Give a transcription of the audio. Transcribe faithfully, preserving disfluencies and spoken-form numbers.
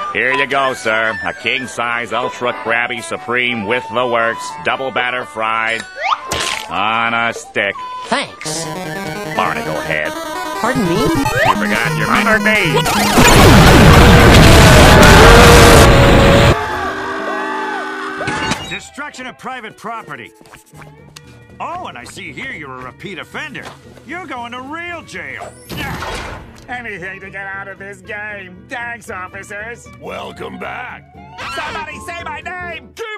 Here you go, sir. A king-size, ultra-crabby supreme with the works. Double batter fried. On a stick. Thanks. Barnacle head. Pardon me? You forgot your birthday. Destruction of private property. Oh, and I see here you're a repeat offender. You're going to real jail. Anything to get out of this game. Thanks, officers. Welcome back. Somebody say my name!